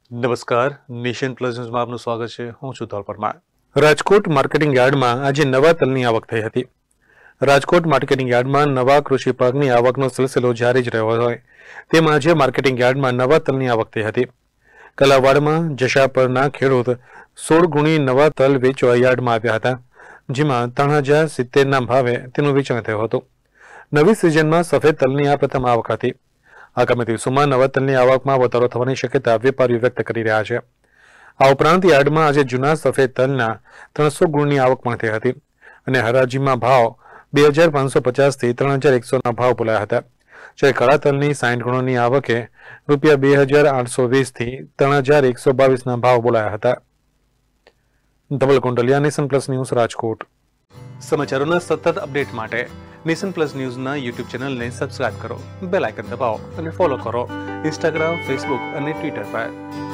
નમસ્કાર, nation plus ન્યૂઝમાં આપનું સ્વાગત છે. હું છું ધોલ પરમાર. રાજકોટ માર્કેટિંગ યાર્ડમાં આજે નવા તલની આવક થઈ હતી. રાજકોટ માર્કેટિંગ યાર્ડમાં નવા કૃષિ પાકની આવકનો સિલસિલો જારી જ રહ્યો હોય તેમ આજે માર્કેટિંગ યાર્ડમાં નવા તલની આવક થઈ હતી. કલાવાડમાં જશાપરના ખેડૂત 16 ગુણી નવા તલ વેચવા યાર્ડમાં આવ્યા હતા, જેમાં 3070ના ભાવે તેનું વેચાણ થયું હતું. નવી સિઝનમાં સફેદ તલની આ પ્રથમ આવક હતી. આગામી દિવસોમાં નવા તલની આવકમાં વધારો થવાની શક્યતા વેપારીઓ વ્યક્ત કરી રહ્યા છે. આ ઉપરાંત યાર્ડમાં આજે જૂના સફેદ તલના 300 ગુણની આવક પણ થઈ હતી અને હરાજીમાં ભાવ 2550 થી 3100ના ભાવ બોલાયા હતા. જ્યારે કાળા તલની 60 ગુણોની આવકે ₹2820 થી 3122ના ભાવ બોલાયા હતા. Dhaval Kundaliya, nation plus news, Rajkot. સમાચારોના સતત અપડેટ માટે નેશન પ્લસ ન્યૂઝના યુટ્યુબ ચેનલને સબસ્ક્રાઇબ કરો, બેલ આઇકન દબાવો અને ફોલો કરો ઇન્સ્ટાગ્રામ, ફેસબુક અને ટ્વિટર પર.